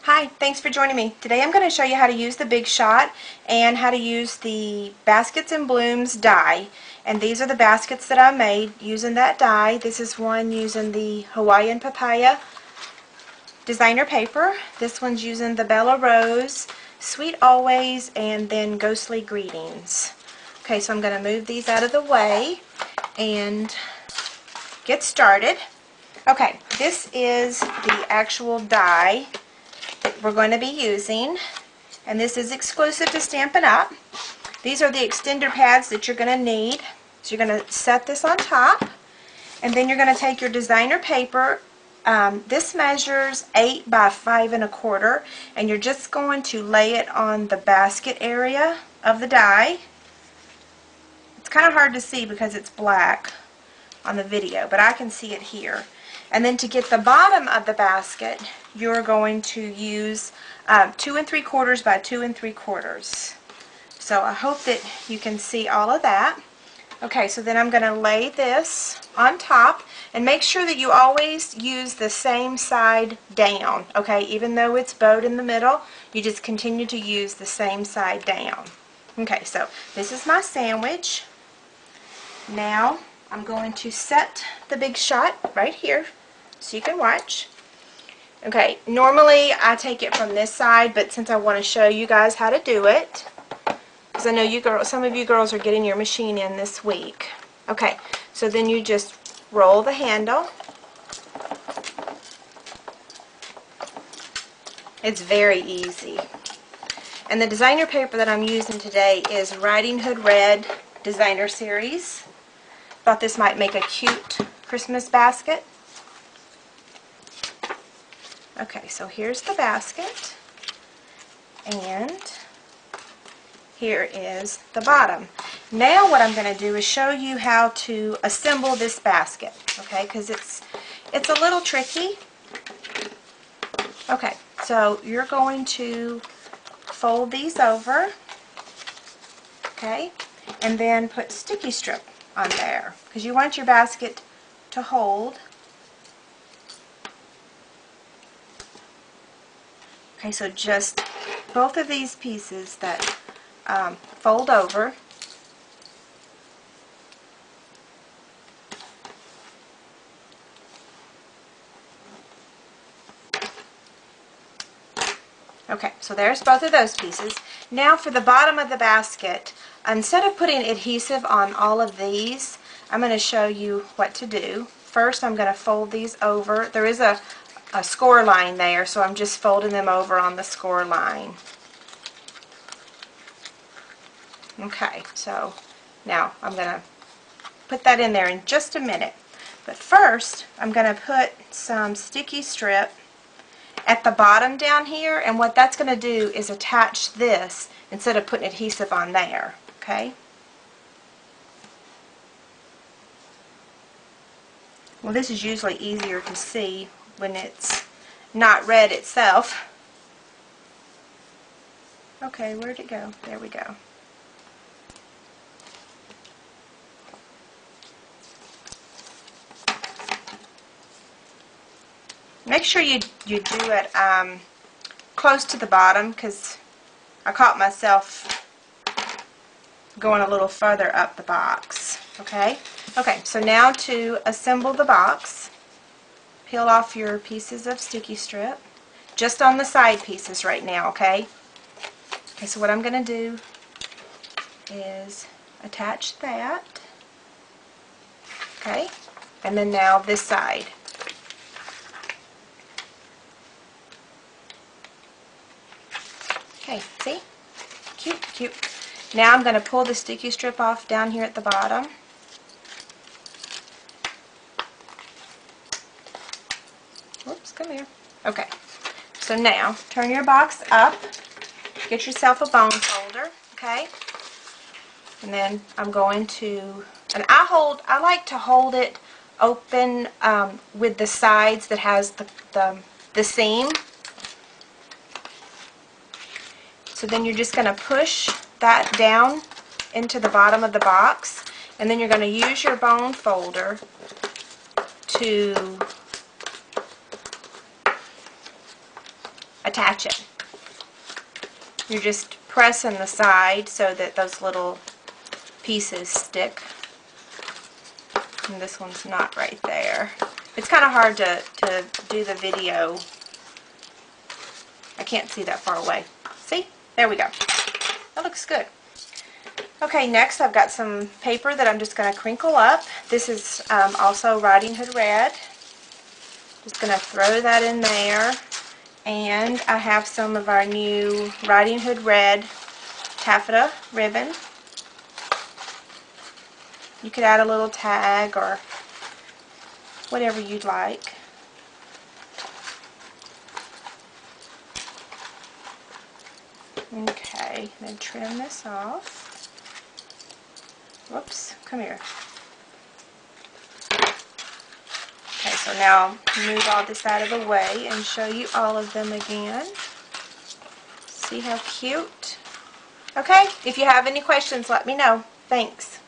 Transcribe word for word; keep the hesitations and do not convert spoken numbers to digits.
Hi, thanks for joining me. Today I'm going to show you how to use the Big Shot and how to use the Baskets and Blooms die. And these are the baskets that I made using that die. This is one using the Hawaiian Papaya designer paper. This one's using the Bella Rose, Sweet Always, and then Ghostly Greetings. Okay, so I'm going to move these out of the way and get started. Okay, this is the actual die that we're going to be using, and this is exclusive to Stampin' Up. These are the extender pads that you're going to need. So you're going to set this on top, and then you're going to take your designer paper. Um, this measures eight by five and a quarter, and you're just going to lay it on the basket area of the die. It's kind of hard to see because it's black on the video, but I can see it here. And then to get the bottom of the basket, you're going to use um, two and three quarters by two and three quarters. So I hope that you can see all of that. Okay, so then I'm going to lay this on top, and make sure that you always use the same side down. Okay, even though it's bowed in the middle, you just continue to use the same side down. Okay, so this is my sandwich. Now I'm going to set the Big Shot right here so you can watch. Okay, normally I take it from this side, but since I want to show you guys how to do it, because I know you girls, some of you girls are getting your machine in this week. Okay, so then you just roll the handle. It's very easy. And the designer paper that I'm using today is Riding Hood Red Designer Series. Thought this might make a cute Christmas basket. Okay, so here's the basket, and here is the bottom. Now what I'm going to do is show you how to assemble this basket, okay, because it's it's a little tricky. Okay, so you're going to fold these over, okay, and then put sticky strip on there, because you want your basket to hold. Okay, so just both of these pieces that um, fold over. Okay, so there's both of those pieces. Now for the bottom of the basket, instead of putting adhesive on all of these, I'm going to show you what to do. First, I'm going to fold these over. There is a a score line there, so I'm just folding them over on the score line. Okay, so now I'm going to put that in there in just a minute. But first, I'm going to put some sticky strip at the bottom down here, and what that's going to do is attach this instead of putting adhesive on there. Okay? Well, this is usually easier to see when it's not red itself. Okay, where'd it go? There we go. Make sure you, you do it um, close to the bottom, because I caught myself going a little further up the box. Okay? Okay, so now to assemble the box, peel off your pieces of sticky strip, just on the side pieces right now, okay? Okay, so what I'm going to do is attach that, okay? And then now this side. Okay, see? Cute, cute. Now I'm going to pull the sticky strip off down here at the bottom. Whoops, come here. Okay, so now turn your box up, get yourself a bone folder, okay? And then I'm going to, and I hold, I like to hold it open um, with the sides that has the, the, the seam. So then you're just going to push that down into the bottom of the box, and then you're going to use your bone folder to attach it. You're just pressing the side so that those little pieces stick. And this one's not right there. It's kind of hard to, to do the video. I can't see that far away. See? There we go. That looks good. Okay, next I've got some paper that I'm just going to crinkle up. This is um, also Riding Hood Red. Just going to throw that in there. And I have some of our new Riding Hood Red taffeta ribbon. You could add a little tag or whatever you'd like. Okay, then trim this off. Whoops, come here. Okay, so now move all this out of the way and show you all of them again. See how cute? Okay, if you have any questions, let me know. Thanks.